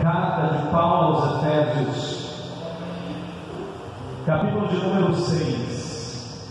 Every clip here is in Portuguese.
Carta de Paulo aos Efésios, capítulo de número 6.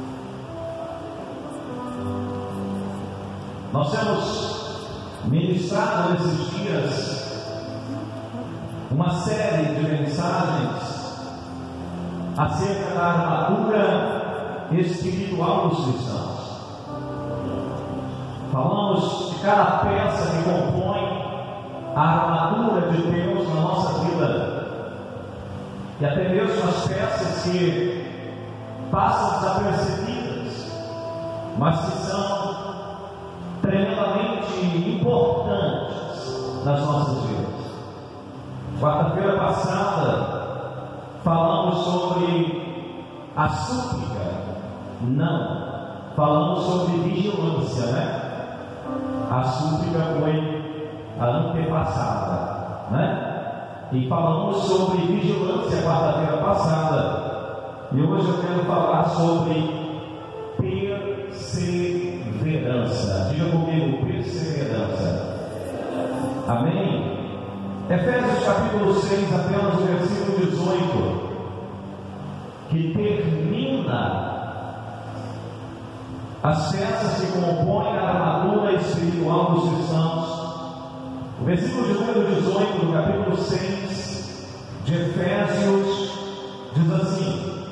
Nós temos ministrado nesses dias uma série de mensagens acerca da armadura espiritual dos cristãos. Falamos de cada peça que compõe a armadura de Deus na nossa vida, e até mesmo as peças que passam desapercebidas, mas que são tremendamente importantes nas nossas vidas. Quarta-feira passada falamos sobre a súplica, não, falamos sobre vigilância, né? A súplica foi a antepassada, né? E falamos sobre vigilância quarta-feira passada, e hoje eu quero falar sobre perseverança. Diga comigo, perseverança. Amém? Efésios capítulo 6, apenas o versículo 18, que termina as peças que compõem a armadura espiritual dos cristãos. O versículo de número 18 do capítulo 6 de Efésios diz assim: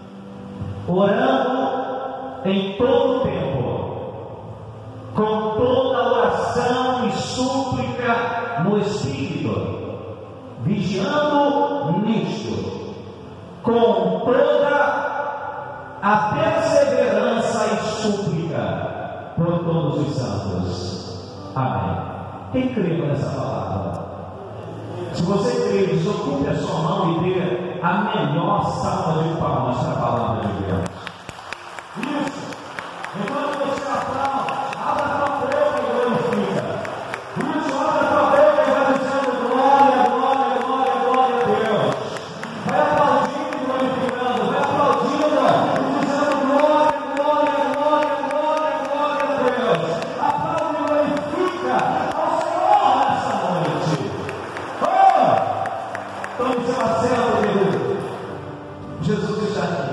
orando em todo tempo, com toda oração e súplica no Espírito, vigiando nisto, com toda a perseverança e súplica por todos os santos. Amém. Quem crê nessa palavra? Se você crê, desocupe a sua mão e dê a melhor salva de palmas para a palavra de Deus. Isso! Enquanto você aplaude, abra a tua boca e glorifica. Isso, abra a tua boca e vai dizendo glória, glória, glória, glória a Deus. Vai aplaudindo e glorificando, vai aplaudindo e dizendo glória, glória, glória, glória, glória a Deus. Aplaude e glorifica ao Senhor nessa noite. Tome seu assento, querido. Jesus está aqui.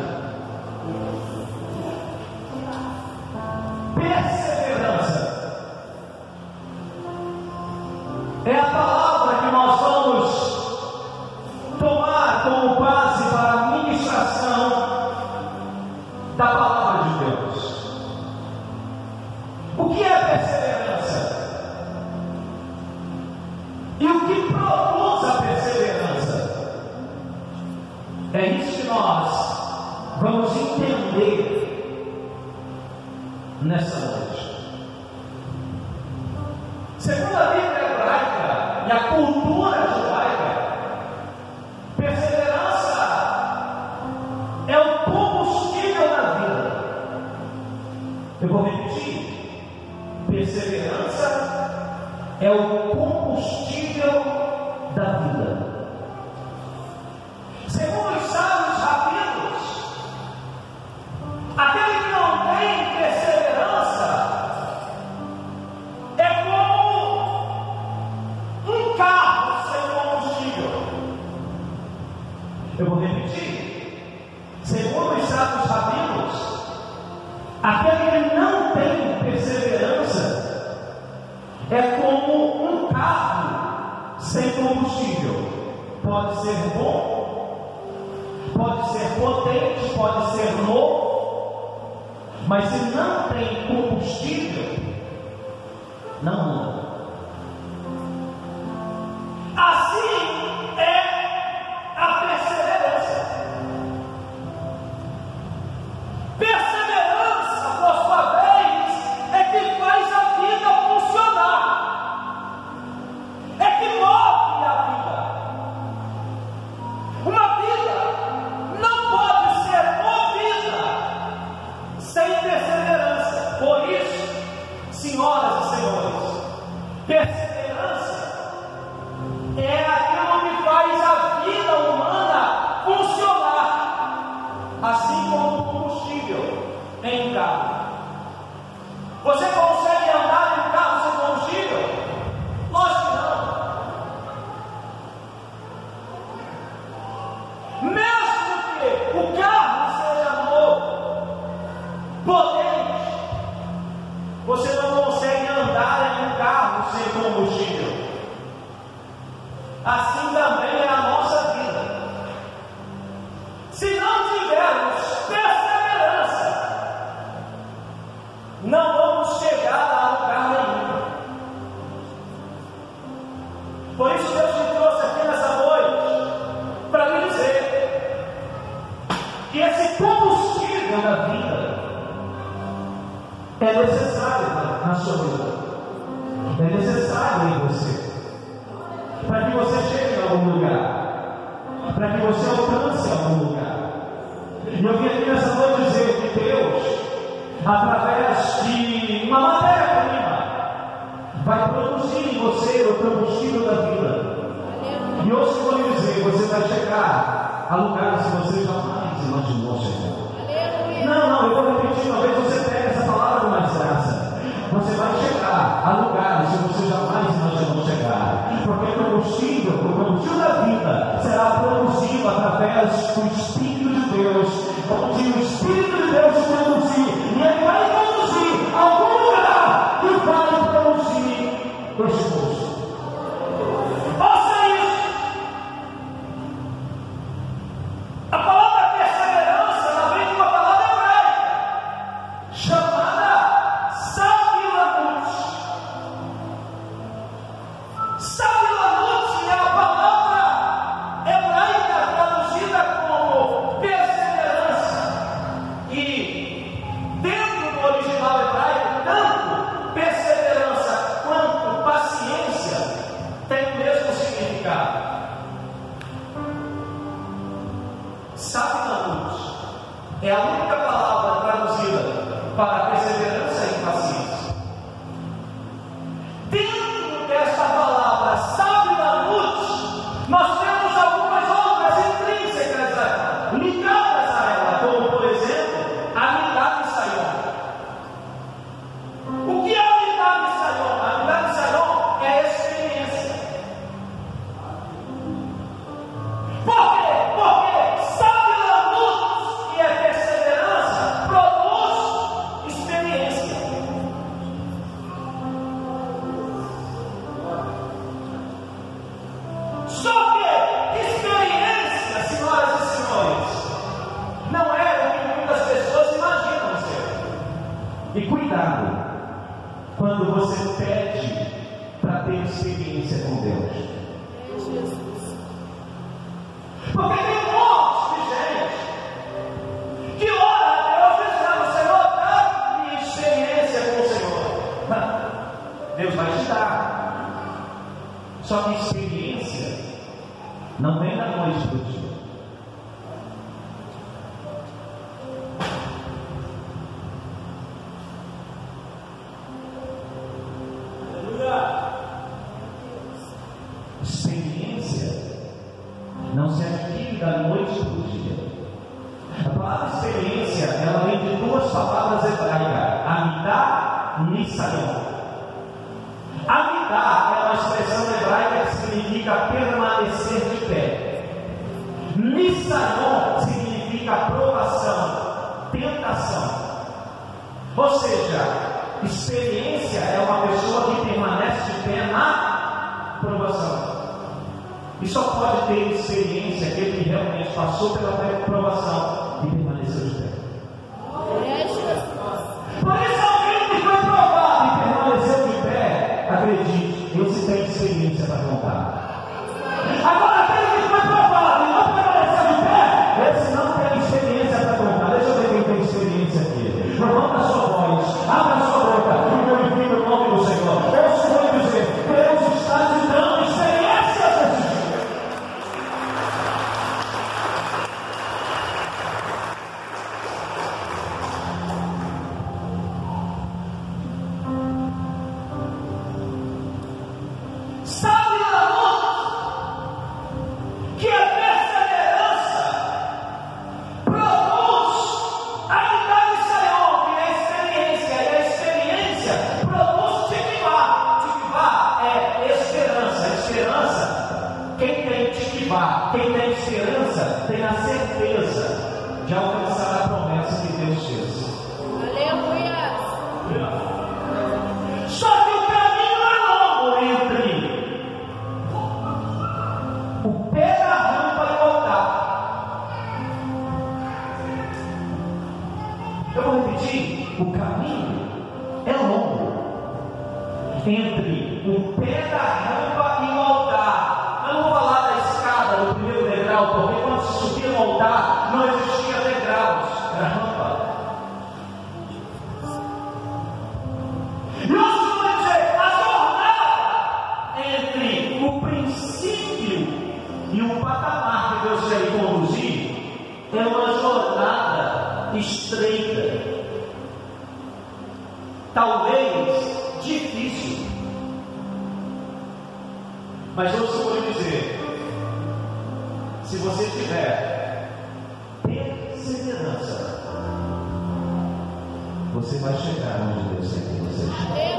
Perseverança é a palavra que nós vamos tomar como base para a ministração da palavra de Deus. O que é perseverança? E o que produz a perseverança? É isso que nós vamos entender nessa noite. Segundo a Bíblia hebraica e a cultura judaica, perseverança é o combustível da vida. Eu vou repetir: perseverança é o combustível da vida. Segundo os sábios rabinos, aquele que não tem perseverança é como um carro sem combustível. Eu vou repetir: segundo os sábios rabinos, aquele que não tem perseverança é como um carro sem combustível. Pode ser bom, pode ser potente, pode ser novo, mas se não tem combustível, não anda. Assim é a perseverança. Perseverança, por sua vez, é que faz a vida funcionar, é que move a vida. Uma vida não pode ser movida sem perseverança. Por isso, senhoras e senhores, E hoje eu vou lhe dizer, você vai chegar a lugares que você jamais imaginou chegar. Não, eu vou repetir uma vez, você pega essa palavra com mais graça. Você vai chegar a lugares que você jamais imaginou chegar. Porque o combustível da vida será produzido através do Espírito de Deus. Onde o Espírito de Deus te conduzir, e Ele vai conduzir a algum lugar que vai produzir o esforço. Ouça isso! A palavra perseverança, ela vem de uma palavra hebraica chamada sabilanut. Sabilanut é a palavra hebraica traduzida como perseverança. E dentro do original hebraico, tanto perseverança quanto paciência tem o mesmo significado. Sabilanut é a única palavra traduzida para perseverança e paciência. Dentro dessa palavra sabilanut, nós temos algumas outras intrínsecas ligadas a ela, como por exemplo, a Amidat Sayon. O que é a Amidat Sayon? A Amidat Sayon é a experiência. Por quê? Porque sabilanut, que é perseverança, produz experiência. Só que experiência, senhoras e senhores, não é o que muitas pessoas imaginam ser. E cuidado quando você pede para ter experiência com Deus. Porque tem um monte de gente que ora a Deus dizendo: Senhor, dá-me experiência com o Senhor. Deus vai te dar. Só que experiência não vem da noite para o dia. Experiência não se adquire da noite para o dia. A palavra experiência, ela vem de duas palavras hebraicas: Amidah e Nisayon. Amidah é uma expressão hebraica que significa permanecer de pé. Nisayon significa provação, tentação. Ou seja, experiência é uma pessoa que permanece de pé na provação. E só pode ter experiência aquele que realmente passou pela provação e permaneceu de pé. Por isso, alguém que foi provado e permaneceu de pé, acredite, esse tem experiência para contar. Agora, aquele que foi provado e não permaneceu de pé, esse não tem experiência para contar. Deixa eu ver quem tem experiência aqui. Levanta a sua voz, abra a sua boca e glorifique o nome do Senhor. Eu só vou dizer: Deus está te dando experiência desse dia. Que a perseverança produz a Amidat Sayon, que é a experiência, e a experiência produz tikvah. Tikvah é esperança. Esperança, quem tem tikvah, quem tem esperança, tem a certeza de alcançar a promessa que Deus fez. Aleluia! Só que o caminho é longo entre o pé da rampa e o altar. Eu vou repetir: o caminho é longo entre o pé da rampa e o altar. Eu não vou falar da escada do primeiro degrau, porque quando se subia no altar não existia degraus, era rampa. E eu vou dizer: a jornada entre o princípio e o patamar que Deus quer conduzir é uma jornada estreita, talvez difícil, mas eu vou lhe dizer: se você tiver perseverança, você vai chegar onde Deus quer que você chegue.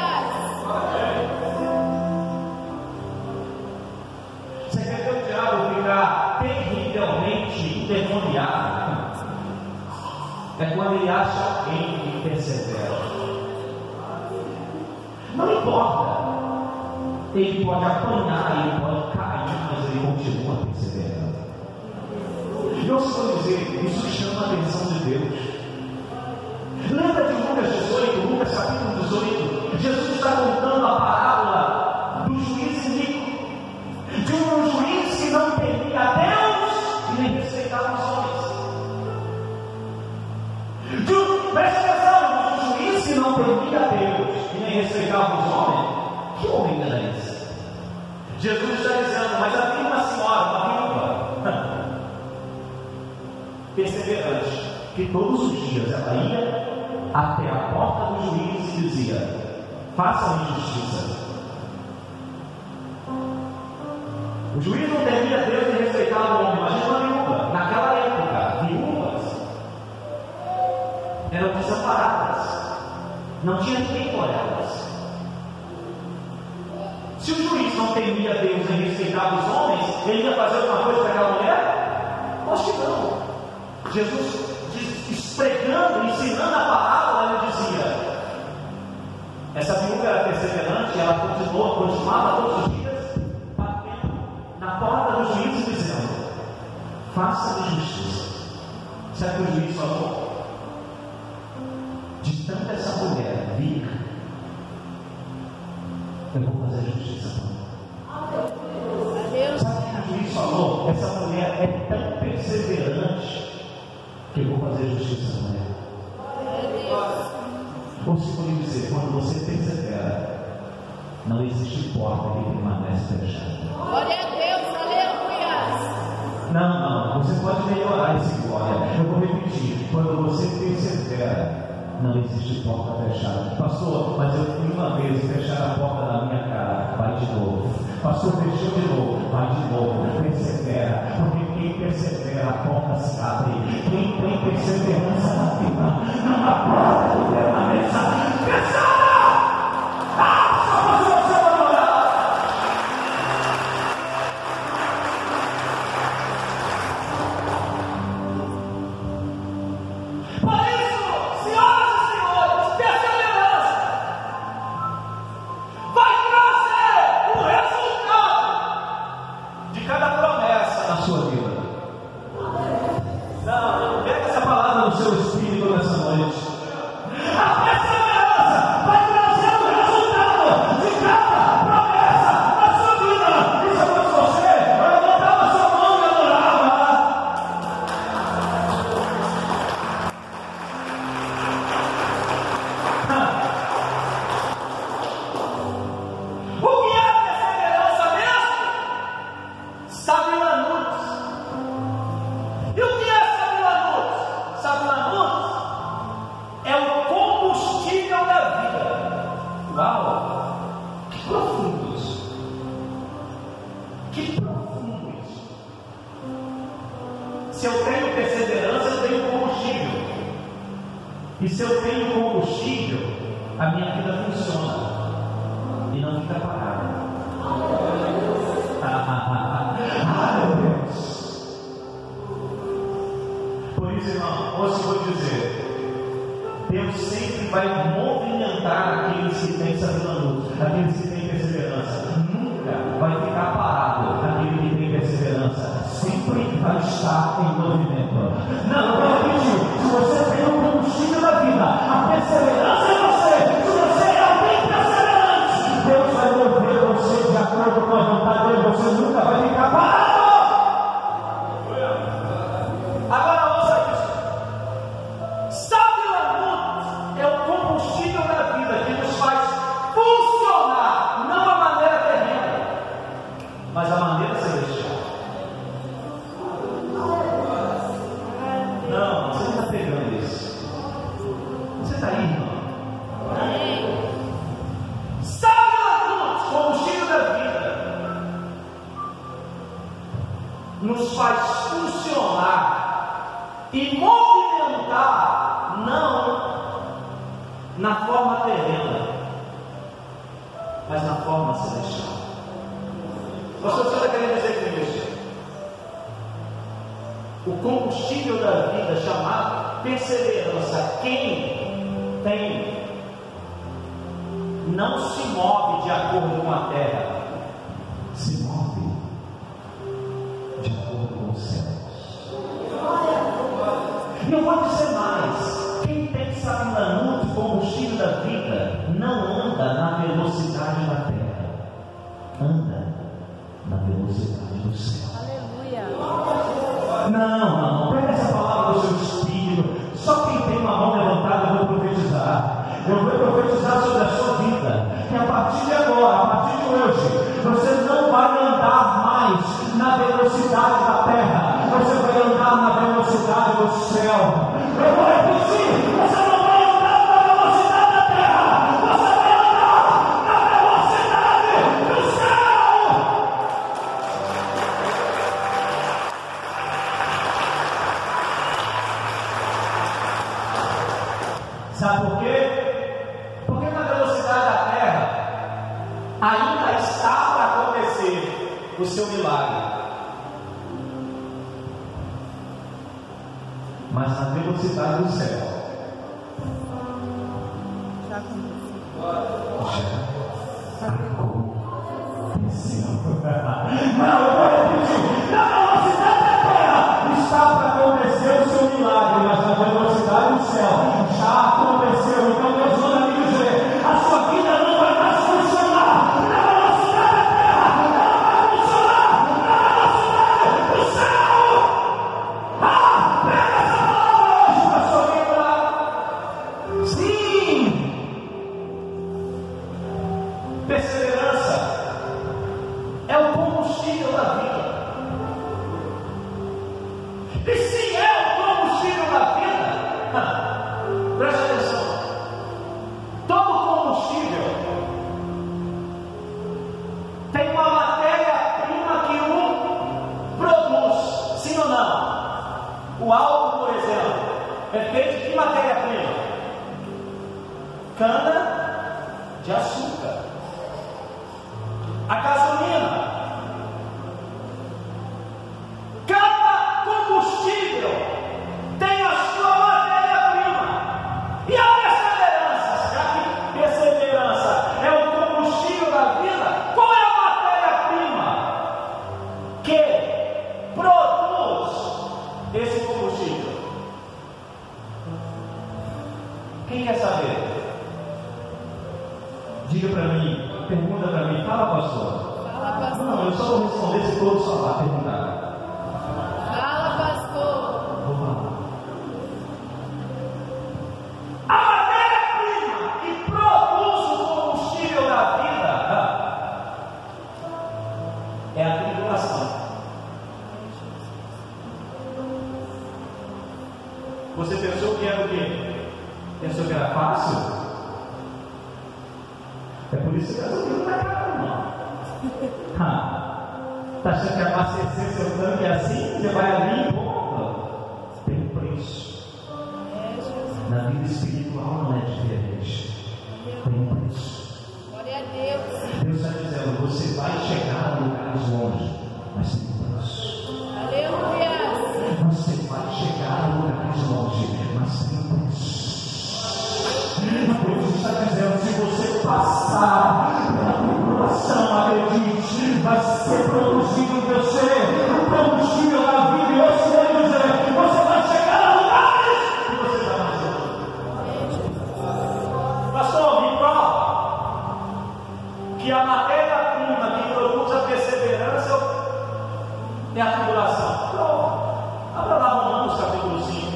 Você quer ver o diabo ficar terrivelmente endemoniado? É quando ele acha alguém que persevera. Não importa. Ele pode apanhar, ele pode cair, mas ele continua perseverando. Eu estou dizendo, isso chama a atenção de Deus. Lembra de Lucas 18, Lucas capítulo 18? Jesus está contando a parábola do juiz iníquo, de um juiz que não temia a Deus e nem respeitava os homens. Preste atenção, de um juiz que não temia a Deus e nem respeitava os homens. Que homem era esse? Jesus está dizendo, mas havia uma senhora, uma viúva, perseverante, que todos os dias ela ia até a porta do juiz e dizia: façam justiça. O juiz não temia Deus e respeitava o homem. Imagina uma viúva. Naquela época, viúvas eram desamparadas, não tinha ninguém por elas. Se o juiz não temia Deus e respeitava os homens, ele ia fazer alguma coisa para aquela mulher? Acho que não. Jesus, pregando, ensinando a palavra, ele dizia: essa viúva era perseverante, ela continuava todos os dias batendo na porta do juiz e dizendo: faça justiça. Sabe o que o juiz falou? De tanta essa mulher vir, eu vou fazer justiça. Sabe o que o juiz falou? Essa mulher é tão perseverante que eu vou fazer justiça com ela. Ou se pode dizer, quando você persevera, não existe porta que permanece fechada. Glória a Deus, aleluia. Não, você pode melhorar esse glória. Eu vou repetir, quando você persevera, não existe porta fechada. Pastor, mas eu fui uma vez fechar a porta na minha cara. Vai de novo. Pastor, fechou de novo. Vai de novo. Persevera. Porque quem persevera, a porta se abre. Quem tem perseverança na vida, não há porta que permaneça fechada. Só fazer você adorar. Se eu tenho perseverança, eu tenho combustível. E se eu tenho combustível, a minha vida funciona e não fica parada. Meu Deus. Por isso, irmão, hoje eu vou dizer: Deus sempre vai movimentar aqueles que têm sabedoria, aqueles que têm perseverança. Nunca vai ficar parado aquele que tem perseverança. Sempre vai estar em movimento. Não, eu vou repetir: se você tem um combustível na vida, a perseverança é você. Se você é alguém perseverante, Deus vai mover você de acordo com a vontade dele. Você nunca vai ficar parado. Agora ouça isso. Sabe, é o combustível da vida que nos faz funcionar, não a maneira terrena, mas a maneira celestial. Não, você não está pegando isso. Você está aí, irmão? Sabe, combustível da vida nos faz funcionar e movimentar, não na forma terrena, mas na forma celestial. Pastor, você está querendo dizer com isso? O combustível da vida, chamado perseverança, quem tem, não se move de acordo com a terra, se move de acordo com os céus. Não vou dizer mais, quem tem sabilanuto, o combustível da vida, não anda na velocidade da terra, anda na velocidade do céu. Aleluia. Não, pega essa palavra do seu espírito. Só quem tem uma mão levantada, eu vou profetizar. Eu vou profetizar sobre a sua vida. Que a partir de agora, a partir de hoje, você não vai andar mais na velocidade da terra. Você vai andar na velocidade do céu. Eu vou repetir, você não vai andar na velocidade da terra. Você vai andar na velocidade do céu. Sabe por quê? Porque na velocidade da terra ainda está para acontecer o seu milagre. Mas na velocidade do céu Já aconteceu. já aconteceu. Não, eu vou repetir. Na velocidade da terra está para acontecer o seu milagre, mas na velocidade do céu já aconteceu. Então Deus manda me dizer: a sua vida não vai mais funcionar na velocidade da terra, ela vai funcionar na velocidade do céu. Pega essa palavra hoje para a sua vida. Sim, perseverança é o combustível da vida. E se é o combustível da vida, preste atenção, todo combustível tem uma matéria-prima que o produz, sim ou não? O álcool, por exemplo, é feito de que matéria-prima? Cana de açúcar. A gasolina, cada combustível tem a sua matéria-prima. E a perseverança, já que perseverança é o combustível da vida, qual é a matéria-prima que produz esse combustível? Quem quer saber? Diga para mim, pergunta para mim, fala, pastor. Fala, pastor. Não, eu só vou responder se todos falar, perguntar. Fala, pastor. Vou falar. A matéria-prima que produz o combustível da vida é a tribulação. Você pensou que era o quê? Pensou que era fácil? É por isso que a gasolina não está cara, não. Está achando que abastecer seu tanque é assim? Você vai ali e volta. Tem um preço. Na vida espiritual não é diferente. Tem um preço. Glória a Deus. Deus está dizendo: você vai chegar a lugares longe, mas tem um preço. Aleluia. Você vai chegar a lugares longe, mas tem um preço. Deus está dizendo: se você passar pela tribulação, acredite, vai ser produzido em você o combustível da vida. E hoje eu vou dizer: você vai chegar a lugares que você está mais. Pastor, me prova que a matéria-prima que produz a perseverança é a tribulação. Prova. Abra lá Romanos capítulo 5.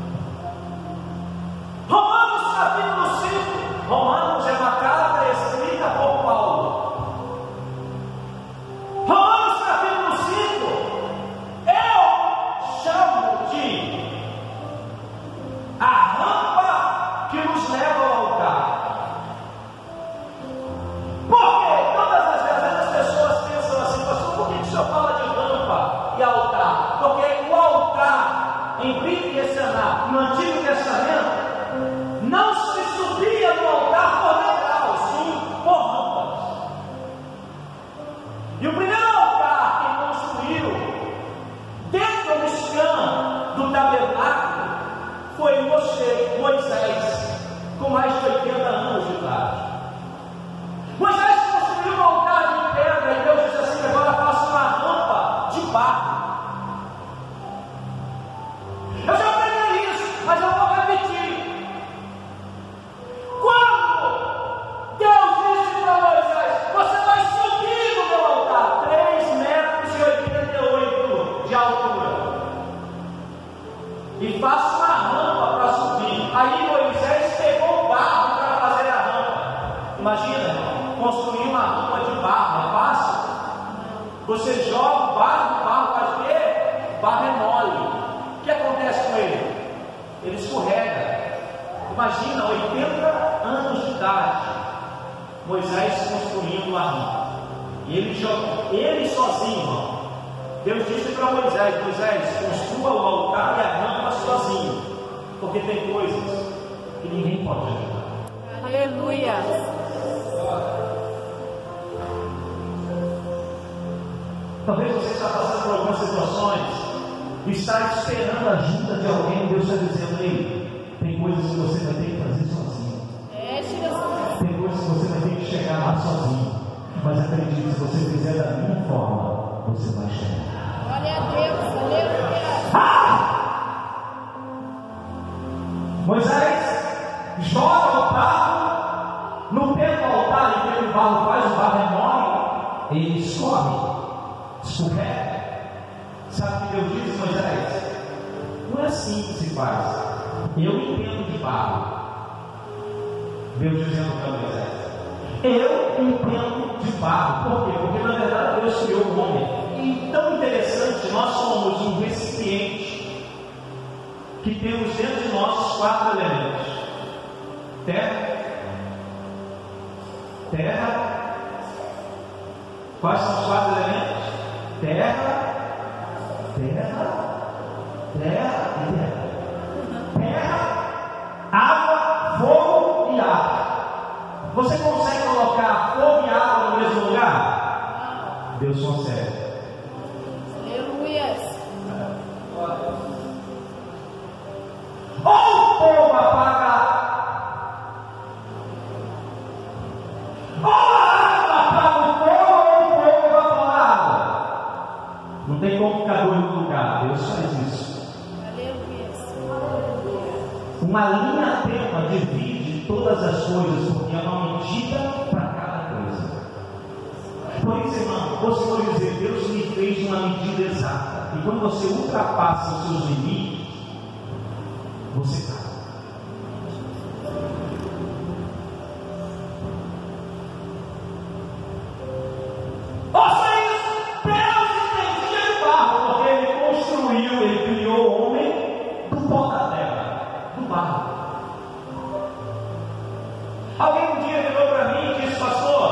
Romanos capítulo 5. Romanos é uma carta escrita por Paulo. Romanos capítulo 5 em Brit Yeshaná, no Antigo Testamento, não se subia no altar por degrau, sim por rampas. E o primeiro altar que construiu dentro do escama do tabernáculo foi Moisés, com mais de 80 anos de idade. Moisés construiu um altar de pedra e Deus disse assim: agora faça uma rampa de barro. Eu já aprendi isso, mas eu vou repetir. Quando Deus disse para Moisés: você vai subir no meu altar, 3,88 metros de altura, e faça uma rampa para subir. Aí Moisés pegou o barro para fazer a rampa. Imagina, construir uma rampa de barro, é fácil? Você joga o barro faz o quê? O barro é mole. O que acontece com ele? Ele escorrega. Imagina, 80 anos de idade, Moisés construindo uma rampa. E ele sozinho, irmão. Deus disse para Moisés: construa o altar e a rampa sozinho, porque tem coisas que ninguém pode ajudar. Aleluia. Talvez você está passando por algumas situações e está esperando a ajuda de alguém. Deus está dizendo: ei, tem coisas que você vai ter que fazer sozinho. Tem coisas que você vai ter que chegar lá sozinho. Mas acredite, se você fizer da minha forma, você vai chegar. Glória a Deus. Aleluia. Moisés joga o barro no pé do altar, e o barro faz, o barro é mole, ele escorre, escorrega. Sabe o que Deus diz, Moisés? Não é assim que se faz. Eu entendo de barro. Deus dizendo para Moisés: eu entendo de barro. Por quê? Porque na verdade Deus criou o homem. E tão interessante, nós somos um recipiente que temos dentro de nós os 4 elementos: terra. Quais são os 4 elementos? Terra e terra. Terra, água, fogo e ar. Você consegue colocar fogo e água no mesmo lugar? Deus consegue. Aleluia. Ou o fogo apaga, ou a água apaga o fogo, ou o fogo evapora a água. Não tem como ficar dois no lugar. Deus faz isso. Aleluia. Uma linha tênue divide todas as coisas, porque é uma medida para cada coisa. Por isso, irmão, você pode dizer: Deus me fez uma medida exata. E quando você ultrapassa os seus limites, você cai. Ouça isso! Deus entendia de barro, porque Ele construiu, Ele criou o homem do pó da terra, do barro. Alguém um dia virou para mim e disse: pastor,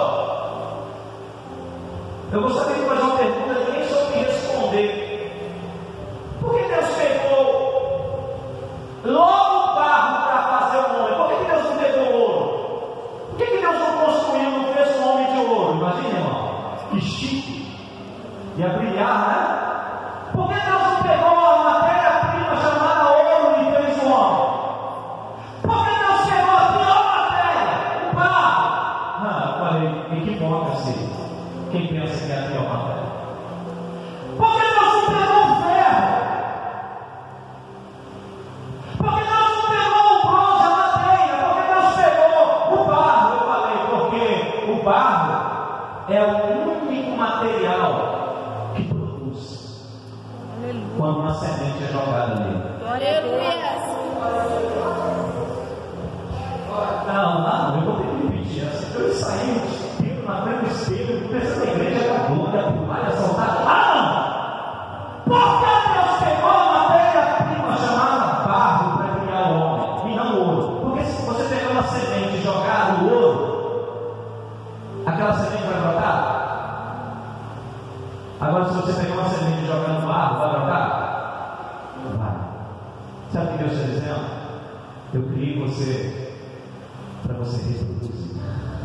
eu gostaria de fazer uma pergunta e nem soube responder. Por que Deus pegou logo o barro para fazer o homem? Por que Deus não pegou ouro? Por que Deus não construiu, não fez um homem de ouro? Imagina, irmão, que chique. Ia brilhar, né? Por que Deus não pegou uma matéria-prima chamada ouro e fez o homem? Por que Deus pegou a pior matéria, o barro? Eu falei: equivoca-se quem pensa que é a pior matéria. Por que Deus não pegou o ferro? Por que Deus não pegou o bronze, a madeira? Por que Deus pegou o barro? Eu falei: porque o barro é o único material que produz quando uma semente é jogada nele. Glória a Deus. Não, eu vou ter que repetir essa. Eu saí um espelho na frente do espelho, pensando na igreja da glória, pular e assaltar. Por que Deus pegou a matéria-prima chamada barro para criar o homem e não ouro? Porque se você pegar uma semente e jogar no ouro, aquela semente vai brotar? Agora, se você pegar uma semente e jogar no barro, vai brotar? Não vai. Deus está dizendo? Eu criei você para você reproduzir.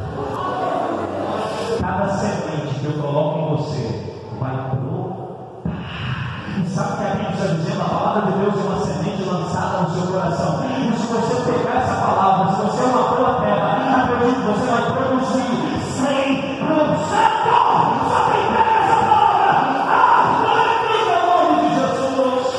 Cada semente que eu coloco em você vai brotar. E sabe que a Bíblia está dizendo? A palavra de Deus é uma semente lançada no seu coração. E se você pegar essa palavra, se você é uma boa terra, acredite, você vai produzir 100%. Só quem pega essa palavra, glorifica o nome de Jesus.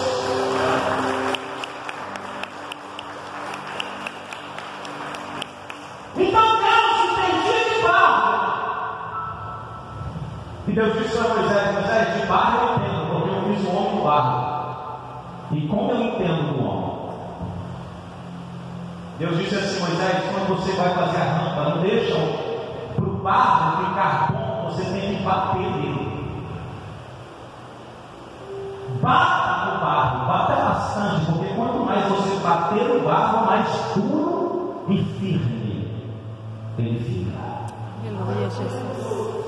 Então Deus entendia de barro. E Deus disse para Moisés: Moisés, de barro eu entendo, porque eu fiz o homem do barro. E como eu entendo do homem? Deus disse assim: Moisés, quando você vai fazer a rampa, não deixa para o barro ficar bom, você tem que bater nele. Bata no barro, bata bastante, porque quanto mais você bater no barro, mais duro e firme ele fica. Aleluia, Jesus.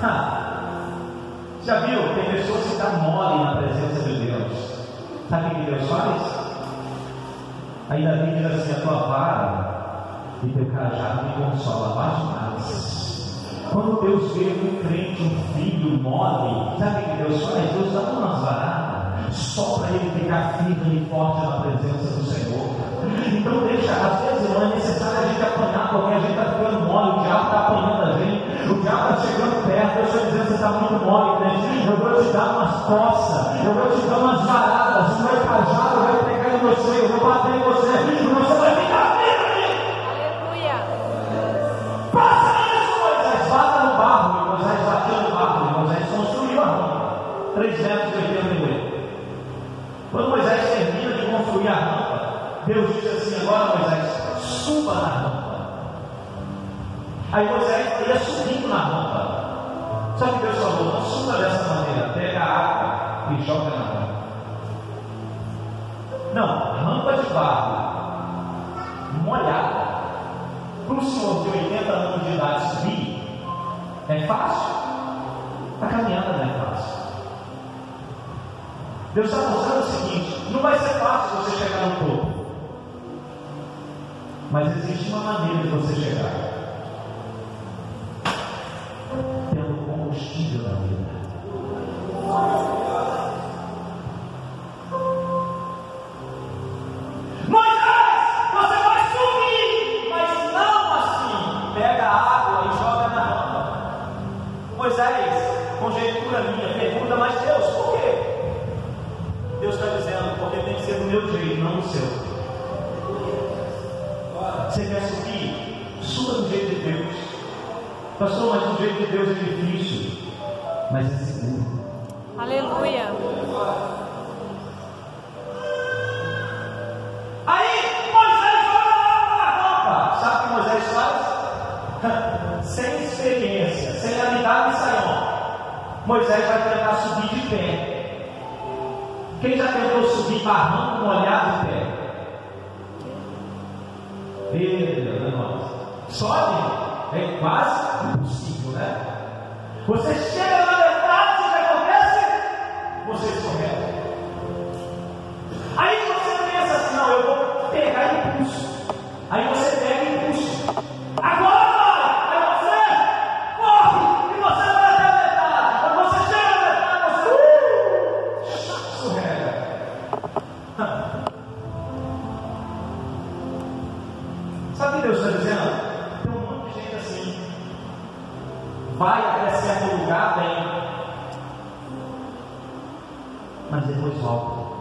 Já viu? Tem pessoas que estão mole na presença de Deus. Sabe o que Deus faz? Aí Davi diz assim: a tua vara e teu cajado me consola mais. Quando Deus vê um crente, um filho mole, sabe o que Deus faz? Deus dá umas varadas só para ele ficar firme e forte na presença do Senhor. Então deixa, às vezes não é necessário a gente apanhar, porque a gente está ficando mole, o diabo está apanhando a gente, o diabo está chegando perto. Deus está dizendo: você está muito mole, crente. Eu vou te dar umas coças, eu vou te dar umas varadas, o meu cajado vai pegar em você, eu vou bater em você, e você vai ficar firme. Aleluia. Passa isso, Moisés, bata no barro. E Moisés bateu no barro, e Moisés construiu a rampa, 3 metros e 80. Quando Moisés termina de construir a rampa, Deus disse assim: agora Moisés, suba na rampa. Aí Moisés ia subindo na rampa. Sabe o que Deus falou? Não suba dessa maneira, pega a água e joga na rampa. Não, rampa de barro molhada. Para um senhor de 80 anos de idade subir, é fácil? A caminhada não é fácil. Deus está mostrando o seguinte: não vai ser fácil você chegar no topo, mas existe uma maneira de você chegar, tendo combustível da vida. Moisés, você vai subir, mas não assim. Pega a água e joga na rampa. Moisés, conjectura minha, pergunta: mas Deus, por quê? Deus está dizendo: porque tem que ser do meu jeito, não do seu. Você quer subir? Suba do jeito de Deus. Pastor, mas do jeito de Deus é difícil, mas é seguro. Aleluia. Aí Moisés joga água na rampa. Sabe o que Moisés faz? Sem experiência, sem habilidade de sair. Moisés vai tentar subir de pé. Quem já tentou subir barranco molhado de pé? Sobe, é quase impossível, né? Você chega na metade, o que acontece? Você escorrega. Aí você pensa assim: não, eu vou pegar impulso. Aí você pega impulso. Agora vai! Aí você corre e você vai até a metade. Quando você chega na metade, você escorrega. Sabe o que Deus está dizendo? Tem um monte de gente assim, vai até certo lugar, bem, mas depois volta.